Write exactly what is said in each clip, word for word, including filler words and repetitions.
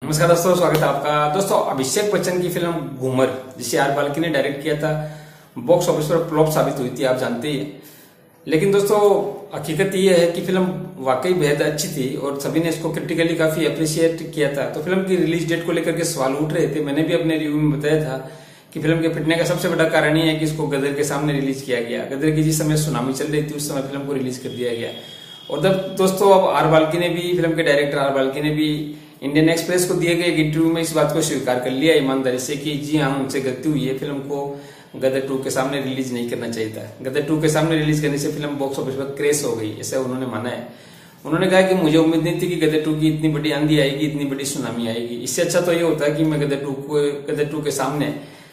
नमस्कार दोस्तों, स्वागत है आपका। दोस्तों, अभिषेक बच्चन की फिल्म घूमर, जिसे आर बाल्की ने डायरेक्ट किया था, बॉक्स ऑफिस पर फ्लॉप साबित हुई थी, आप जानते ही हैं। लेकिन दोस्तों, हकीकत ये है कि फिल्म वाकई बेहद अच्छी थी और सभी ने इसको क्रिटिकली काफी अप्रिशिएट किया था। तो फिल्म की रिलीज डेट को लेकर के सवाल उठ रहे थे। मैंने भी अपने रिव्यू में बताया था कि फिल्म के पिटने का सबसे बड़ा कारण ये है कि इसको गदर के सामने रिलीज किया गया। गदर की जिस समय सुनामी चल रही थी, उस समय फिल्म को रिलीज कर दिया गया। और जब दोस्तों अब आर बाल्की ने भी, फिल्म के डायरेक्टर आर बाल्की ने भी इंडियन एक्सप्रेस को दिए गए एक इंटरव्यू में इस बात को स्वीकार कर लिया ईमानदारी से कि जी हाँ, उनसे गलती हुई है, फिल्म को गदर टू के सामने रिलीज नहीं करना चाहिए था। गदर टू के सामने रिलीज करने से फिल्म बॉक्स ऑफिस पर क्रैश हो गई, ऐसा उन्होंने माना है। उन्होंने कहा कि मुझे उम्मीद नहीं थी कि गदर टू की इतनी बड़ी आंधी आएगी, इतनी बड़ी सुनामी आएगी। इससे अच्छा तो ये होता कि मैं गदर टू को गदर टू के सामने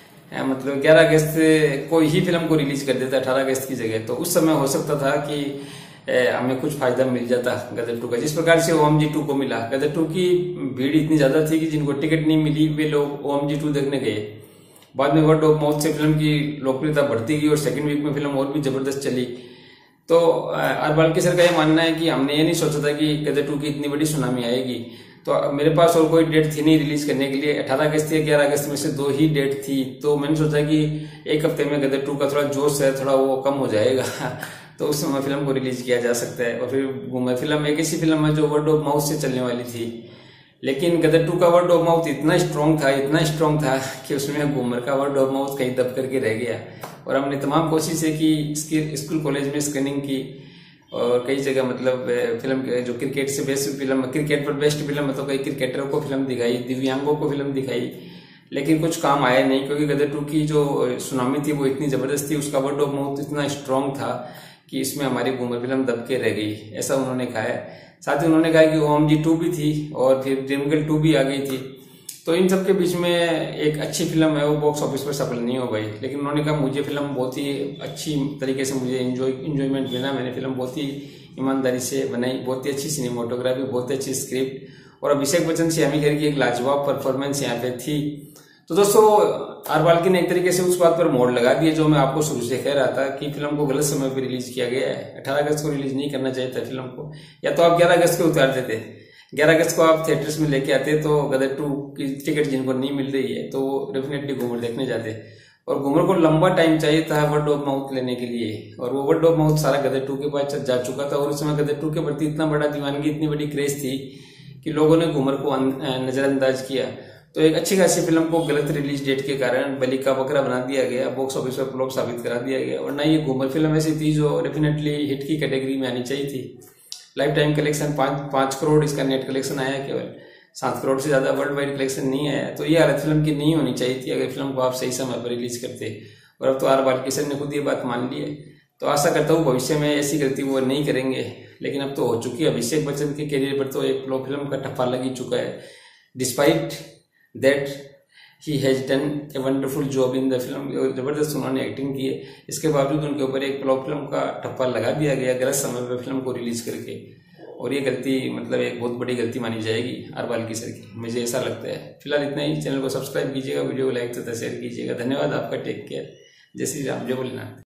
मतलब ग्यारह अगस्त को ही फिल्म को रिलीज कर देता, अठारह अगस्त की जगह। तो उस समय हो सकता था कि हमें कुछ फायदा मिल जाता गदर टू का, जिस प्रकार से ओम जी टू को मिला। गदर टू की भीड़ इतनी ज्यादा थी कि जिनको टिकट नहीं मिली वे लोग ओम जी टू देखने गए। बाद में वर्ड ऑफ माउथ से फिल्म की लोकप्रियता बढ़ती गई और सेकंड वीक में फिल्म और भी जबरदस्त चली। तो आर बाल्की सर का ये मानना है कि हमने ये नहीं सोचा था कि गदर टू की इतनी बड़ी सुनामी आएगी। तो मेरे पास और कोई डेट थी नहीं रिलीज करने के लिए। अठारह अगस्त या ग्यारह अगस्त में से दो ही डेट थी। तो मैंने सोचा कि एक हफ्ते में गदर टू का थोड़ा जोश है, थोड़ा वो कम हो जाएगा तो उस समय फिल्म को रिलीज किया जा सकता है। और फिर घूमर फिल्म एक ऐसी फिल्म है जो वर्ड ऑफ माउथ से चलने वाली थी। लेकिन गदर टू का वर्ड ऑफ माउथ इतना स्ट्रांग था, इतना स्ट्रांग था कि उसमें घूमर का वर्ड ऑफ माउथ कहीं दब करके रह गया। और हमने तमाम कोशिशें की, इसकी स्कूल कॉलेज में स्क्रीनिंग की और कई जगह मतलब फिल्म जो क्रिकेट से बेस्ट फिल्म, क्रिकेट पर बेस्ट फिल्म है तो कई क्रिकेटरों को फिल्म दिखाई, दिव्यांगों को फिल्म दिखाई, लेकिन कुछ काम आया नहीं। क्योंकि गदर टू की जो सुनामी थी वो इतनी जबरदस्त थी, उसका वर्ड ऑफ माउथ इतना स्ट्रांग था कि इसमें हमारी घूमर फिल्म दब के रह गई, ऐसा उन्होंने कहा है। साथ ही उन्होंने कहा कि ओम जी टू भी थी और फिर ड्रीम गर्ल टू भी आ गई थी। तो इन सब के बीच में एक अच्छी फिल्म है वो बॉक्स ऑफिस पर सफल नहीं हो गई। लेकिन उन्होंने कहा मुझे फिल्म बहुत ही अच्छी तरीके से मुझे एंजॉय इंजॉयमेंट मिला। मैंने फिल्म बहुत ही ईमानदारी से बनाई, बहुत ही अच्छी सिनेमाटोग्राफी, बहुत अच्छी स्क्रिप्ट और अभिषेक बच्चन से हमी खेर की एक लाजवाब परफॉर्मेंस यहाँ पे थी। तो दोस्तों, आर बाल्की ने एक तरीके से उस बात पर मोड़ लगा दिया जो मैं आपको शुरू से कह रहा था कि फिल्म को गलत समय पर रिलीज किया गया है। अठारह अगस्त को रिलीज नहीं करना चाहिए था फिल्म को, या तो आप ग्यारह अगस्त को उतार देते। ग्यारह अगस्त को आप थिएटर्स में लेके आते तो गदर टू की टिकट जिनको नहीं मिल रही है तो डेफिनेटली घूमर देखने जाते। और घूमर को लंबा टाइम चाहिए था वर्ड ऑफ माउथ लेने के लिए, और वो वर्ड ऑफ माउथ सारा गदर टू के पास जा चुका था। और उस समय गदर टू के प्रति इतना बड़ा दीवानगी, इतनी बड़ी क्रेज थी कि लोगों ने घूमर को नजरअंदाज किया। तो एक अच्छी खासी फिल्म को गलत रिलीज डेट के कारण बलि का बकरा बना दिया गया, बॉक्स ऑफिस पर फ्लॉप साबित करा दिया गया। और ना ये घूमर फिल्म ऐसी थी जो डेफिनेटली हिट की कैटेगरी में आनी चाहिए थी। लाइफ टाइम कलेक्शन पांच पांच करोड़ इसका नेट कलेक्शन आया, केवल सात करोड़ से ज्यादा वर्ल्ड वाइड कलेक्शन नहीं आया। तो ये हालत फिल्म की नहीं होनी चाहिए थी अगर फिल्म को आप सही समय पर रिलीज करते। और अब तो आर बाल्की सर ने खुद ये बात मान ली है। तो आशा करता हूँ भविष्य में ऐसी गलती वो नहीं करेंगे। लेकिन अब तो हो चुकी है। अभिषेक बच्चन के करियर पर तो एक फ्लॉप फिल्म का ठप्पा लग ही चुका है। Despite that he has done a wonderful job in the film, जबरदस्त उन्होंने एक्टिंग की है, इसके बावजूद उनके ऊपर एक फ्लॉप फिल्म का ठप्पा लगा दिया गया गलत समय पर फिल्म को रिलीज करके। और ये गलती मतलब एक बहुत बड़ी गलती मानी जाएगी आर बाल्की सर की, मुझे ऐसा लगता है। फिलहाल इतना ही। चैनल को सब्सक्राइब कीजिएगा, वीडियो को लाइक तथा शेयर कीजिएगा। धन्यवाद आपका। Take care. जय श्री राम, जय भोलेनाथ।